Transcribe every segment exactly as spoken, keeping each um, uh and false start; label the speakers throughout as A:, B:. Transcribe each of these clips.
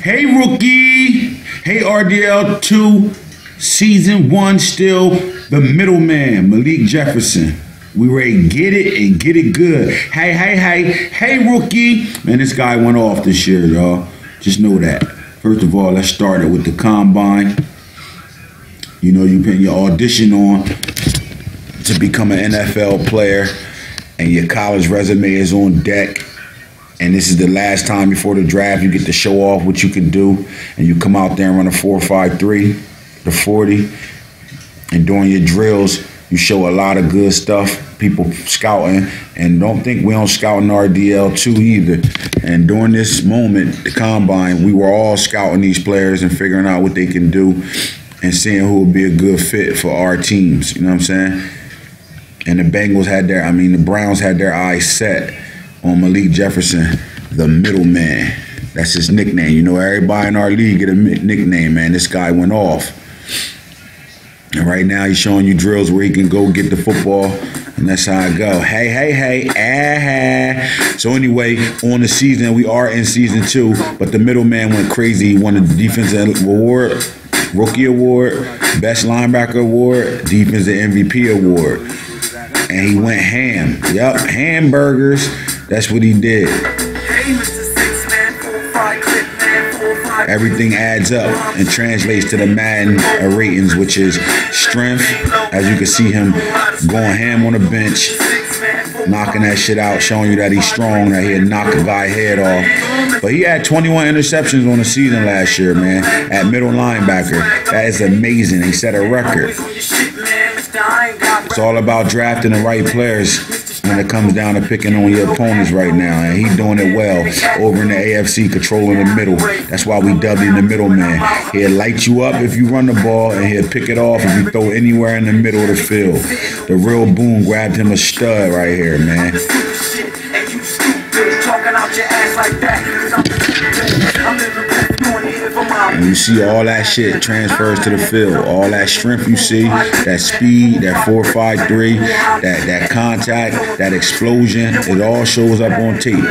A: Hey, rookie. Hey, R D L two. Season one still. The middleman, Malik Jefferson. We ready to get it and get it good. Hey, hey, hey. Hey, rookie. Man, this guy went off this year, y'all. Just know that. First of all, let's start it with the combine. You know, you putting your audition on to become an N F L player, and your college resume is on deck. And this is the last time before the draft you get to show off what you can do. And you come out there and run a four five three, the forty. And during your drills, you show a lot of good stuff. People scouting. And don't think we don't scout in R D L two either. And during this moment, the combine, we were all scouting these players and figuring out what they can do and seeing who would be a good fit for our teams. You know what I'm saying? And the Bengals had their, I mean, the Browns had their eyes set on Malik Jefferson, the middleman. That's his nickname. You know, everybody in our league get a nickname, man. This guy went off. And right now he's showing you drills where he can go get the football, and that's how I go. Hey, hey, hey, ah. So anyway, on the season, we are in season two, but the middleman went crazy. He won the defensive award, rookie award, best linebacker award, defensive M V P award. And he went ham. Yup, hamburgers. That's what he did. Everything adds up and translates to the Madden ratings, which is strength. As you can see him going ham on the bench, knocking that shit out, showing you that he's strong, that he'll knock a guy's head off. But he had twenty-one interceptions on the season last year, man, at middle linebacker. That is amazing. He set a record. It's all about drafting the right players when it comes down to picking on your opponents right now. And he's doing it well over in the A F C, controlling the middle. That's why we dubbed him the middleman. He'll light you up if you run the ball, and he'll pick it off if you throw anywhere in the middle of the field. The real Boone grabbed him a stud right here, man. And you see all that shit transfers to the field. All that strength you see, that speed, that four five three, that, that contact, that explosion, it all shows up on tape.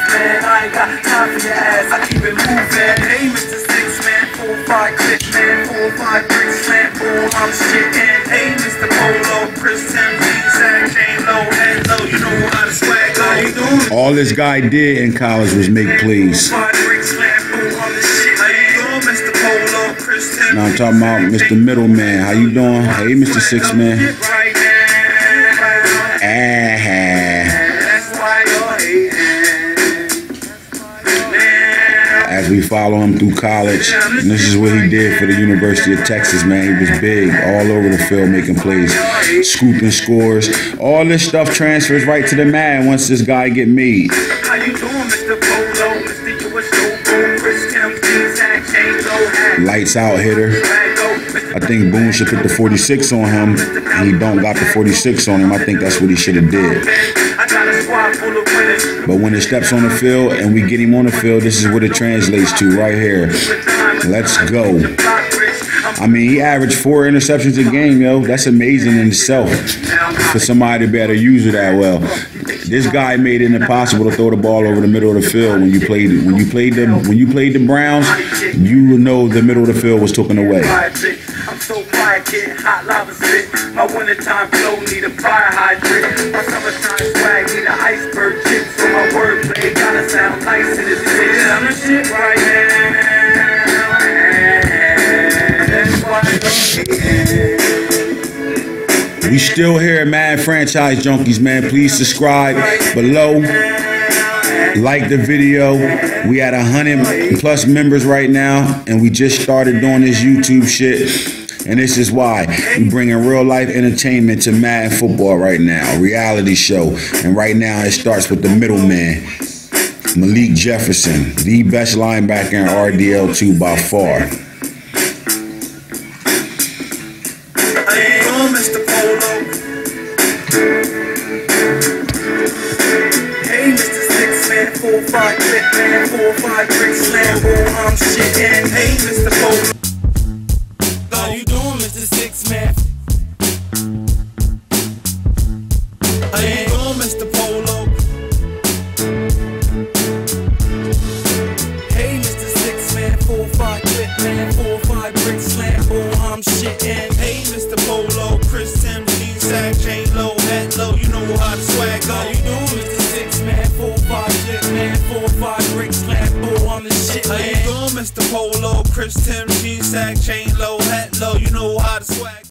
A: All this guy did in college was make plays. Now I'm talking about Mister Middleman. How you doing? Hey, Mister Six Man. As we follow him through college, and this is what he did for the University of Texas, man. He was big, all over the field making plays, scooping scores. All this stuff transfers right to the man once this guy get made. How you doing, Mister Polo? Mister U S O, Chris Tim, lights out hitter. I think Boone should put the forty-six on him, and he don't got the forty-six on him. I think that's what he should have did. But when it steps on the field and we get him on the field, this is what it translates to right here. Let's go. I mean, he averaged four interceptions a game, yo. That's amazing in itself for somebody to be able to use it that well. This guy made it impossible to throw the ball over the middle of the field when you played it. When you played the when you played the Browns, you know the middle of the field was taken away. I'm so quiet, getting hot lava spit. My wintertime flow need a fire hydrant. My summertime swag need an iceberg chip. So my wordplay gotta sound nice in this bitch. I'm the shit right now. We still here, man. Franchise Junkies, man. Please subscribe below. Like the video. We at a hundred plus members right now, and we just started doing this YouTube shit. And this is why we bringing real life entertainment to Madden football right now. Reality show. And right now it starts with the middleman, Malik Jefferson, the best linebacker in R D L two by far. Four, five, click, man, four, five, click, slam, boom, I'm shitting. Hey, Mister Polo. How you doing, Mister Six Man? How you doing, Mister Polo? Hey, Mister Six Man.
B: I'm shitting. Hey, Mister Polo, Chris Tim, jean sack, chain low, hat low. You know how the swag go. How you doing, Mister Six Man, four five shit man, four five bricks, slam bull on the shit man. How you doing, Mister Polo, Chris Tim, jean sack, chain low, hat low. You know how the swag.